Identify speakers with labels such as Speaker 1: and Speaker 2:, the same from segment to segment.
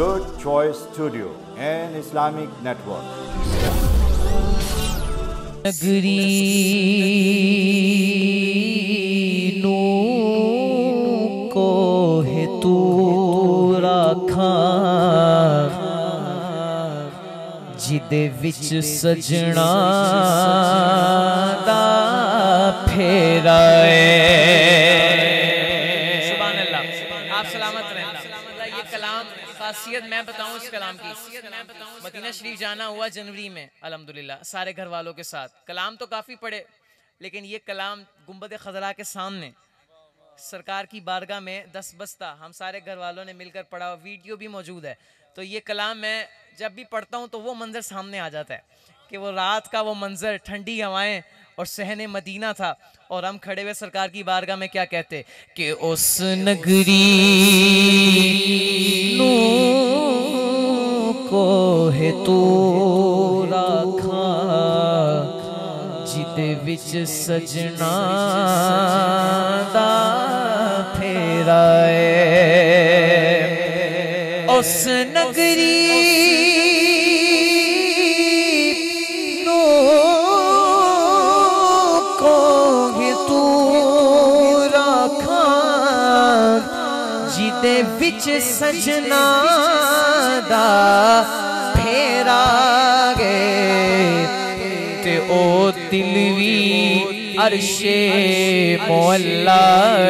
Speaker 1: Good Choice Studio and Islamic Network.
Speaker 2: नगरी नू को है तू रखा जिदे विच सजना दा फेरा सुभान अल्लाह। आप सलामत रहें। ये कलाम खासियत मैं बताऊं इस कलाम की। मदीना शरीफ जाना हुआ जनवरी में अल्हम्दुलिल्लाह सारे घर वालों के साथ। कलाम तो काफ़ी पढ़े लेकिन ये कलाम गुंबद खजरा के सामने सरकार की बारगाह में 10 बस्ता हम सारे घर वालों ने मिलकर पढ़ा। वीडियो भी मौजूद है। तो ये कलाम मैं जब भी पढ़ता हूँ तो वो मंज़र सामने आ जाता है कि वो रात का वो मंज़र, ठंडी हवाएं और सहने मदीना था और हम खड़े हुए सरकार की बारगाह में क्या कहते कि उस नगरी नू को है तू रखा जिदे विच सजना दा फेरा उस नगरी विच सजना दा फेरा गे ते ओ दिल भी अर्शे मोहल्ला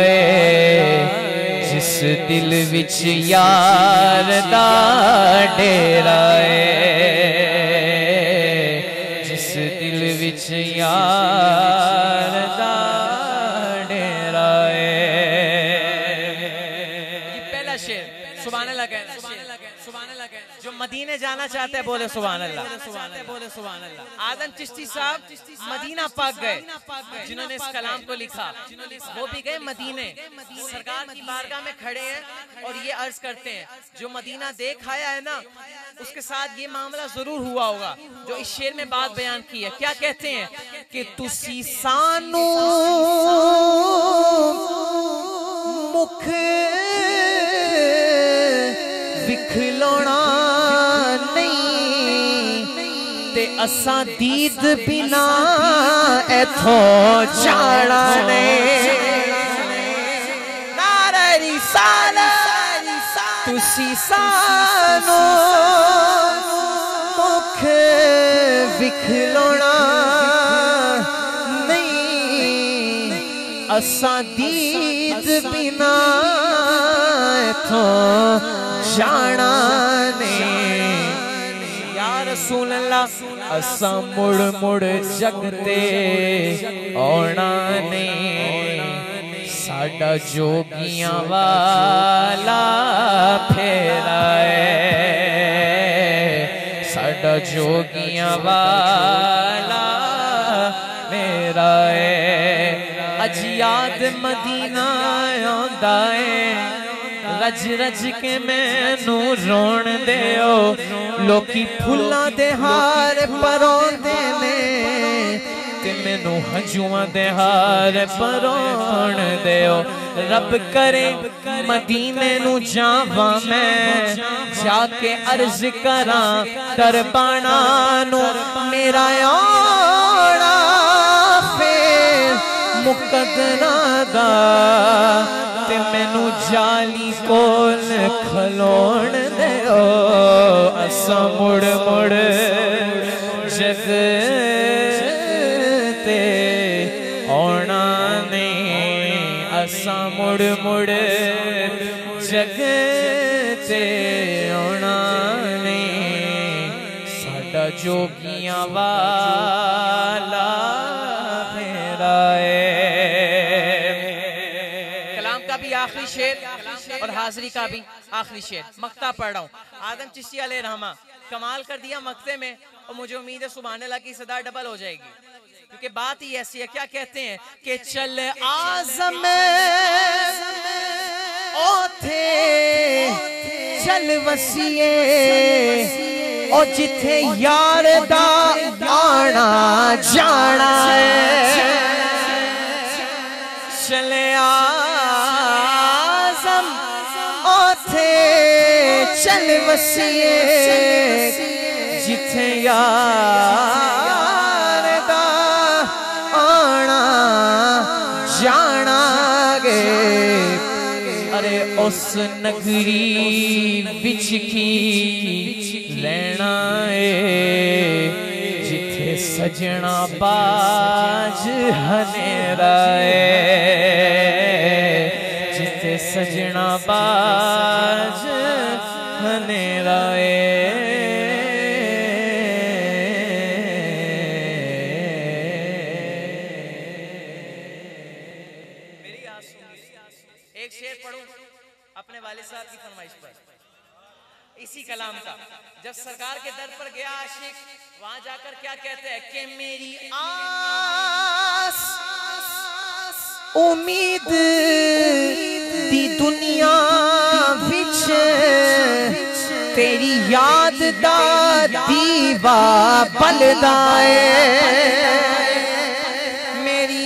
Speaker 2: जिस दिल विच यार दा डेरा जिस दिल विच यार दा डेरा जो मदीने जाना चाहते हैं बोले सुभान अल्लाह। आदम चिश्ती साहब मदीना पाक गए जिन्होंने इस कलाम को लिखा। वो भी गए मदीने, सरकार की बारगाह में खड़े हैं और ये अर्ज करते हैं जो मदीना देख आया है ना उसके साथ ये मामला जरूर हुआ होगा जो इस शेर में बात बयान की है। क्या कहते हैं कि तुसी सानू मुख विखलोना नहीं ते असा दीद बिना एथो जाना नहीं। नारे रिसालत तुसी सानू मुख विखलोना नहीं असा दीद बिना एथो जाना ने या रसूल अल्लाह असा मुड़ मुड़ जगते आना ने साडा जोगियां वाला फेरा साडा जोगियां वाला मेरा अज याद मदीना आंदा रज रज के मैनू रोण देओ लोकी फुल्लां दे हार परोंदे ने ते मैनू हंजुआं दे हार परोण देओ। रब करे मदीने नू जावां मैं जाके अर्ज करां दरबाना नू मेरा आना फेर मुकदरा दा ते मैनू जाली कोल खलोण देओ असा मुड़ मुड़ जगते आना ने असा मुड़ मुड़ जगते आना ने साडा जोगियां वाला फेरा आखिरी शेर और हाजिरी का भी आखिरी शेर मक्ता पढ़ रहा हूँ। आदम चिश्ती अलैहि रहमा कमाल कर दिया मक्ते में और मुझे उम्मीद है सुभान अल्लाह की सदा डबल हो जाएगी क्योंकि बात ही ऐसी है। क्या कहते हैं कि चल आज़म ओथे चल वसीए ओ जिथे यार दा आना जाना है चले चल वसिए जिथे यार दा आना जाना गे। अरे उस नगरी बिच की लेना है जिथे सजना बाज हनेरा है, जिथे सजना बाज हनेरा है। एक शेर पढ़ूं अपने वाले साहब की फरमाइश पर, इसी कलाम का। जब सरकार के दर पर गया आशिक, वहां जाकर क्या कहते हैं कि मेरी आस उम्मीद दी दुनिया विच तेरी याद दा दीवा बलदा है। मेरी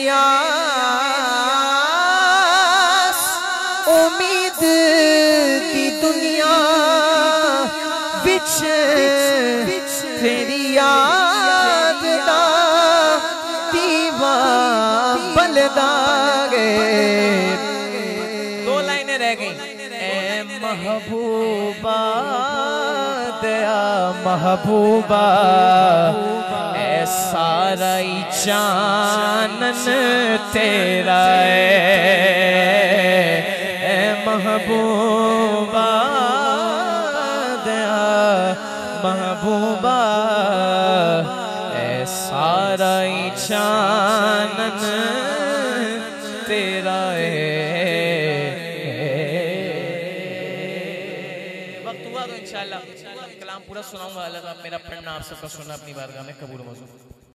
Speaker 2: आस उम्मीद दी दुनिया विच तेरी याद दा दीवा बलदा गे। दो लाइनें रह गई। ए महबूबा दया महबूबा ए सारा ही चानन तेरा है। ए महबूबा दया महबूबा ए सारा ही चानन तेरा है। वक्त हुआ तो इंशाअल्लाह कलाम पूरा सुनाऊंगा। अल्लाह मेरा पढ़ना आप सबका सुनना अपनी बारगाह में कबूल मौजूद।